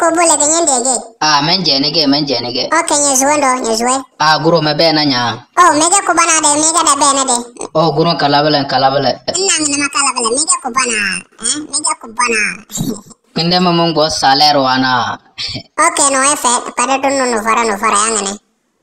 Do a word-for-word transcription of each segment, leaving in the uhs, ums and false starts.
ko bole ga nyande ge. Ah men jene ge men jene ge. Okay nyezwe ndo nyezwe. Ah guro me be na nya. Oh mega ko bana de mega da be na de. Oh guro kalabele kalabele. Ina ngina makalabele mega ko bana. Eh mega ko bana. Kinde mamong bos salero ana. Okay no efe pada dunu no fara no fara yangane.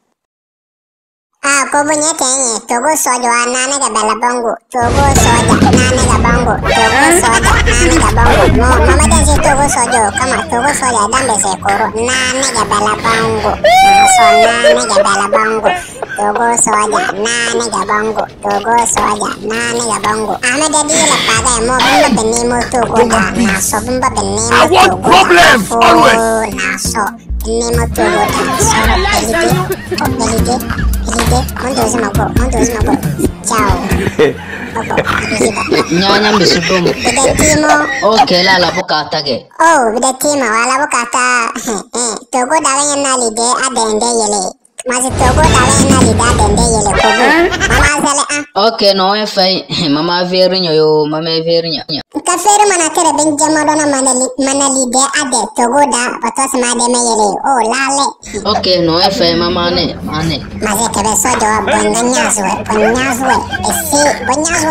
Ah ko bunye tenye togo sojo anane ga bela bongo. Togo soja nane ga bongo. Togo soja nane ga bongo. No mama dense togo sojo kama togo soja dambe se koro nane ga bela bongo. Na so nane ga bela bongo. Togo soja nane ga bongo. Togo soja nane ga bongo. Ame dedi la paga mo bumba benimo togo da na so bumba benimo togo. I want problems always. Na so benimo togo da so belide oh belide belide mondozi mago mondozi mago ciao mago belide Nyanya bisudum. bida timo Okay la la bukata ge. oh bida timo wala bukata eh togo dawe yana lide adende yele Masih togo dawe yana lide adende yele kobo mama zale ah Okay no efe mama verinya yo mama verinya. kafere mana tere ben jamadona manali manali de ade togo da patos ma de me yele oh lale Okay no efe mama ne ane. Masih kebe sojo bonyanya zwe bonyazwe esi bonyazwe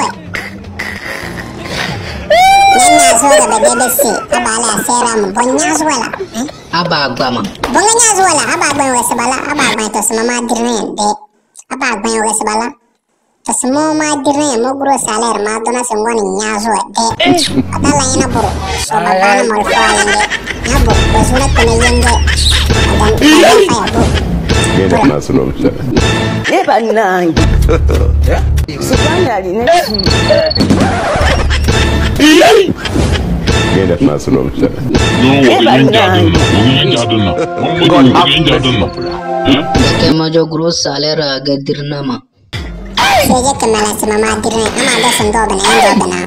Nyanya zwe ga bede besi abala sera mo bonyazwe la Aba agba ma. bonyazwe la aba gben we sebala aba gben to sama dirne de aba gben we sebala to sama ma dirne mo gro salaire ma dona se ngoni nyazwe de adala ina buru so babana mo fayande yabo bezuna tene yenge adan adan fayabu Get my son. Never nine. Subhanallah, next. Get my son. Ke majo guro salera ga dirna ma. Seje kemala si mama dirne ama ada sendo bana endo bana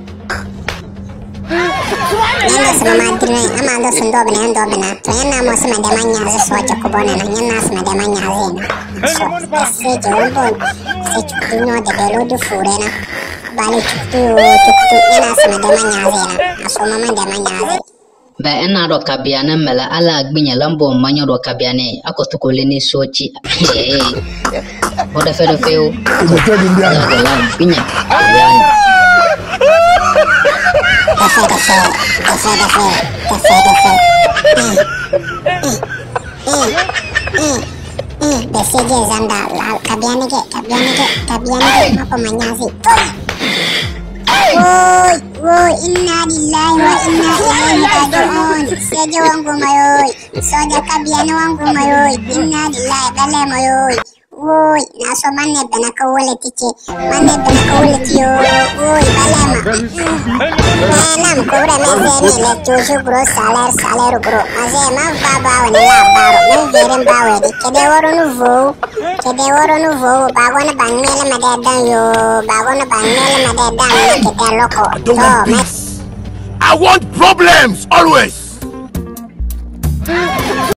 Nenda si mama dirne ama ada sendo bana endo bana to yana mo si made manya ze soja ko bona na yana si made manya ze na so seje wonbo se chukuno de belo du fure na bali chuktu chuktu yana si made manya ze na so mama de manya ze Ba ina do kabiane mela ala agbinya lambo manyo do kabiane akoto leni sochi. Boda fedo feo. Ya lam pinya. Kafe kafe kafe kafe kafe kafe eh eh eh beseje zanda kabiane ke kabiane ke kabiane ke apa manyasi Woi, woi, inna lillahi wa inna ilaihi raji'un. Seja wangu mayoi, soja kabiana wangu mayoi, inna lillahi bale mayoi. Woi, naso manne bena kawole tiche, manne bena kawole tiyo. Woi, bale ma. Menam kubra mezeni le chushu bro saler saler bro. Maze ma baba wani la baro, men veren bawe di. Kede woro nuvo, kede woro nuvo. Bagwana bangmele madedan yo, bagwana bangmele madedan me kede loko. To, met. I want problems always.